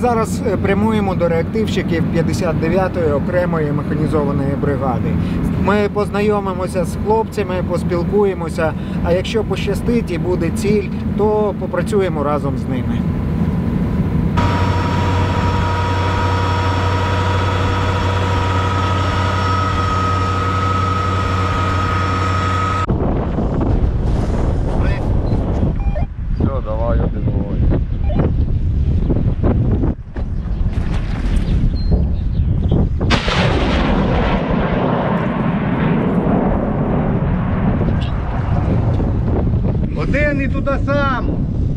зараз прямуємо до реактивщиків 59-ї окремої механізованої бригади. Ми познайомимося з хлопцями, поспілкуємося, а якщо пощастить і буде ціль, то попрацюємо разом з ними. Один і туди сам.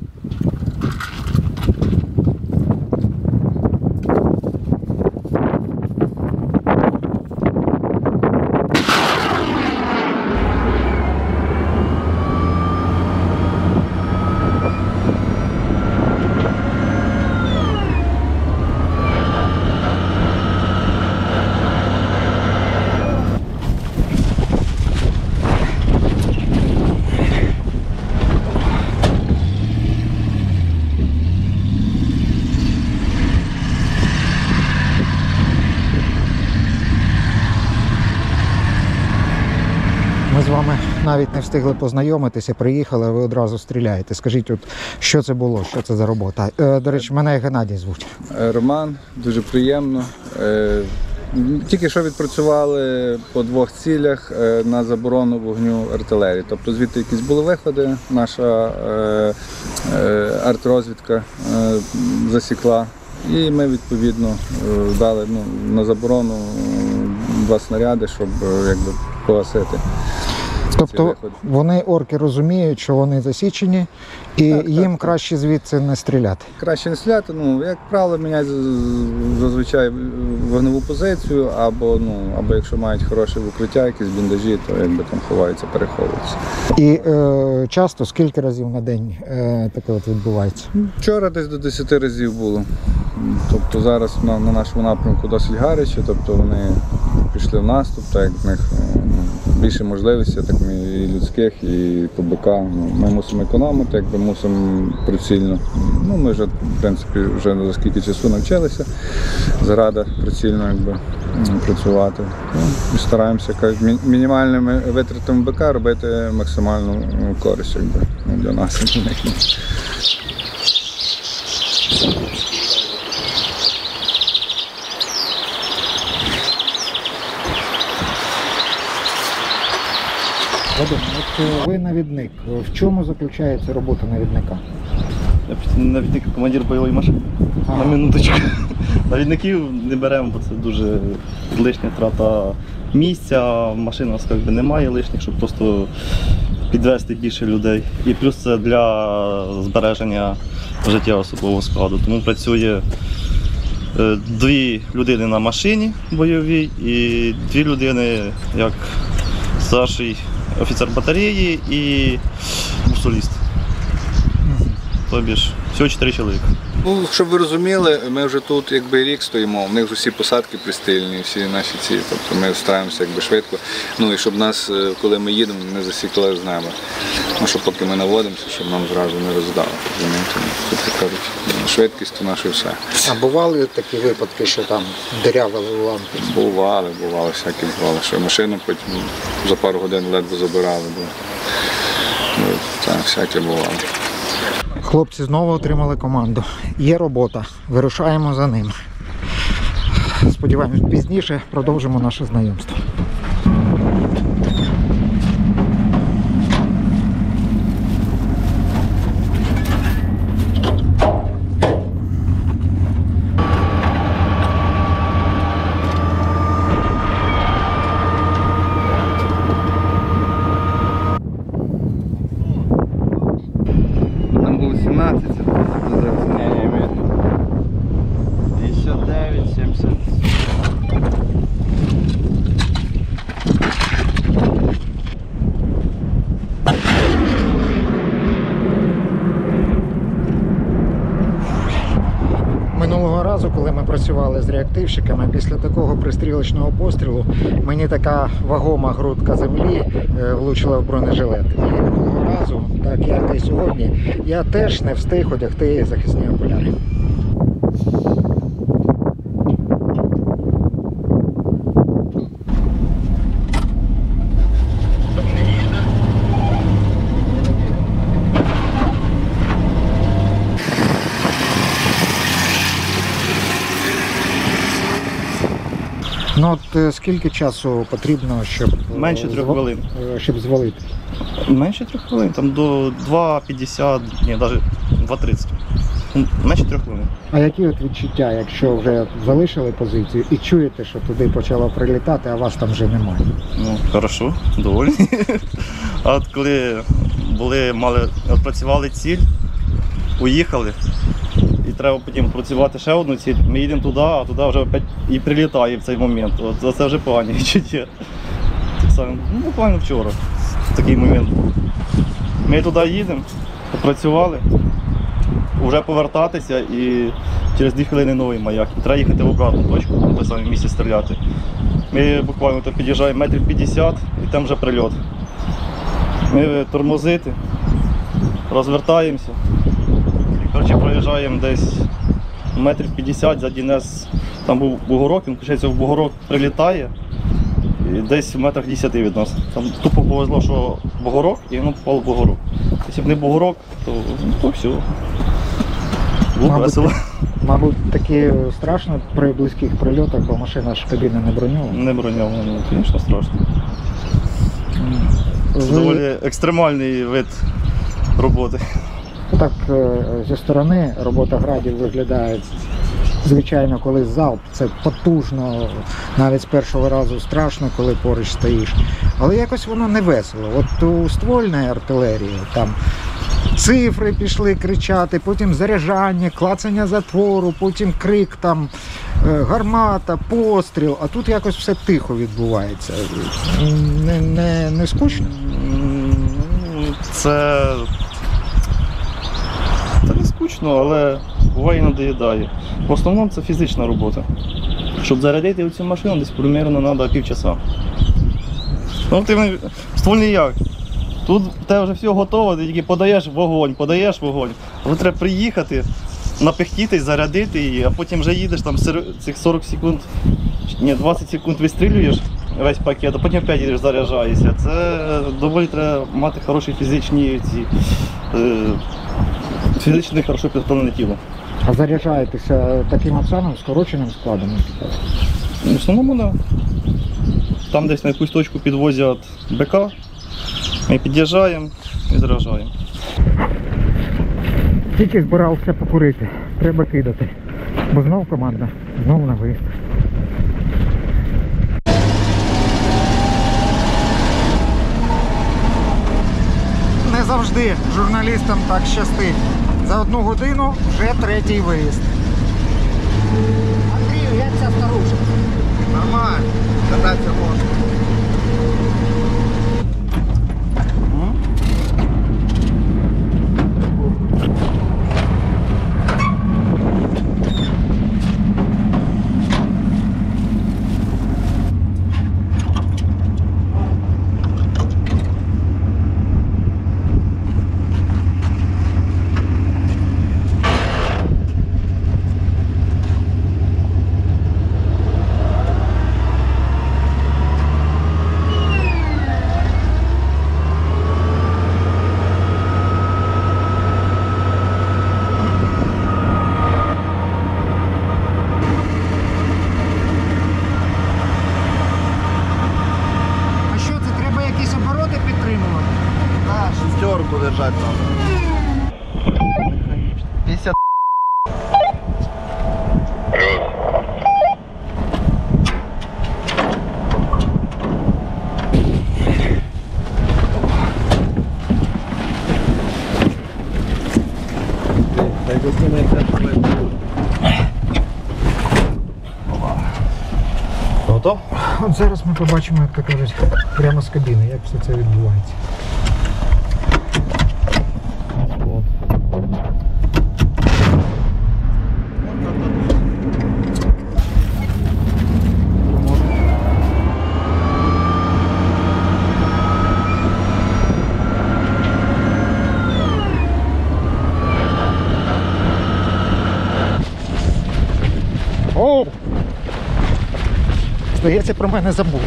Ми з вами навіть не встигли познайомитися, приїхали, а ви одразу стріляєте. Скажіть, от, що це було, що це за робота? До речі, мене Геннадій звуть. Роман, дуже приємно. Тільки що відпрацювали по 2 цілях на заборону вогню артилерії. Тобто звідти якісь були виходи, наша артрозвідка засікла. І ми відповідно дали на заборону 2 снаряди, щоб якби погасити. Тобто вони, орки, розуміють, що вони засічені, і їм краще звідси не стріляти? Краще не стріляти, як правило, міняють зазвичай вогневу позицію, або якщо мають хороше укриття, якісь бліндажі, то якби там ховаються, переховуються. І часто, скільки разів на день таке от відбувається? Вчора десь до 10 разів було. Тобто зараз на нашому напрямку досить гаряче, тобто вони пішли в наступ, так як в них більше можливостей, так і людських, і по БК. Ми мусимо економити, якби мусимо прицільно. Ми вже, в принципі, вже за скільки часу навчилися заради прицільно працювати. І стараємося мінімальними витратами БК робити максимальну користь для нас і для них. Вадим, от ви навідник. В чому заключається робота навідника? Навідник – командир бойової машини. На минуточку. Навідників не беремо, бо це дуже лишня трата місця. Машин у нас немає лишніх, щоб просто підвезти більше людей. І плюс це для збереження життя особового складу. Тому працює 2 людини на машині бойовій і 2 людини як старший офіцер батареї і бусоліст. Тобі ж всього 4 чоловіка. Щоб ви розуміли, ми вже тут рік стоїмо, в них усі посадки пристильні, всі наші ці, тобто ми стараємося швидко, і щоб нас, коли ми їдемо, не засікли з неба. Щоб поки ми наводимося, щоб нам зразу не роздали. Тут, як кажуть, швидкість то наше все. А бували такі випадки, що там дирявили уламки? Бували, всякі бували, що машину потім за пару годин ледве забирали. Так, всяке бувало. Хлопці знову отримали команду. Є робота. Вирушаємо за ним. Сподіваємось, пізніше продовжимо наше знайомство. Там було 17, зараз не видно. 59, 70. Минулого разу, коли ми працювали з реактивщиками, після такого пристрілочного пострілу мені така вагома грудка землі влучила в бронежилет. І минулого разу, так як і сьогодні, я теж не встиг одягти захисні окуляри. Ну от скільки часу потрібно, щоб Менше 3 хвилин. щоб звалити? Менше 3 хвилин, там до 2,50, ні, навіть 2,30. Менше 3 хвилин. А які от відчуття, якщо вже залишили позицію і чуєте, що туди почало прилітати, а вас там вже немає? Ну, хорошо, доволі. А от коли працювали ціль, уїхали, і треба потім працювати ще одну ціль, ми їдемо туди, а туди вже опять і прилітає в цей момент. От це вже погані відчуття. Так само, ну, буквально вчора такий момент був. Ми туди їдемо, попрацювали, вже повертатися і через 2 хвилини новий маяк. І треба їхати в обратну точку, на те саме місці стріляти. Ми буквально під'їжджаємо 50 метрів і там вже прильот. Ми тормозити, розвертаємося. І, коротше, проїжджаємо десь 50 метрів, ззаді нас там був бугорок, він включається в бугорок, прилітає. І десь в метрах 10 від нас. Там тупо повезло, що бугорок, і воно попало в бугорок. Якщо б не бугорок, то все. Було весело. Мабуть, таке страшно при близьких прильотах, бо машина ж кабіни не броньована. Не броньовано, звісно, страшно. Це доволі екстремальний вид роботи. Так, зі сторони робота градів виглядає, звичайно, коли залп, це потужно, навіть з першого разу страшно, коли поруч стоїш. Але якось воно не весело. От у ствольної артилерії там цифри пішли кричати, потім заряджання, клацання затвору, потім крик, там, гармата, постріл, а тут якось все тихо відбувається. Не скучно? Це не скучно, але буває надоїдає. В основному це фізична робота. Щоб зарядити цю машину, десь примерно треба півчаса. Ну, ти ствольний як? Тут в тебе вже все готово, ти тільки подаєш вогонь. Але треба приїхати, напихтітись, зарядити її, а потім вже їдеш там цих 40 секунд, ні, 20 секунд вистрілюєш весь пакет, а потім опять їдеш, заряджаєшся. Це доволі треба мати хороші фізичні фізичне хорошо підготовлене тіло. А заряджаєтеся таким от самим скороченим складом? В основному, да. Там десь на якусь точку підвозять БК, ми під'їжджаємо і заряджаємо. Тільки збирався покурити, треба кидати. Бо знов команда, знов на виїзд. Не завжди журналістам так щастить. За 1 годину вже 3-й виїзд. Андрію, як ця старушка? Нормально, кататися можна. А що це, треба якісь обороти підтримувати? Так, шестерку держати треба. 50. Готов? От зараз ми побачимо, як то кажуть, прямо з кабіни, як все це відбувається. О! Здається, про мене забули.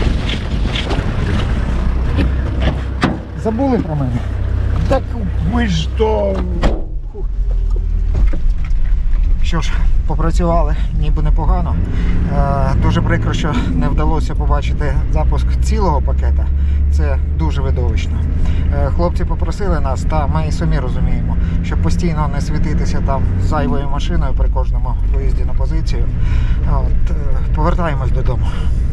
Забули про мене. Так ви ж то... Що ж, попрацювали ніби непогано. Дуже прикро, що не вдалося побачити запуск цілого пакета. Це дуже видовищно. Хлопці попросили нас, та ми і самі розуміємо, щоб постійно не світитися там зайвою машиною при кожному виїзді на позицію. Повертаємось додому.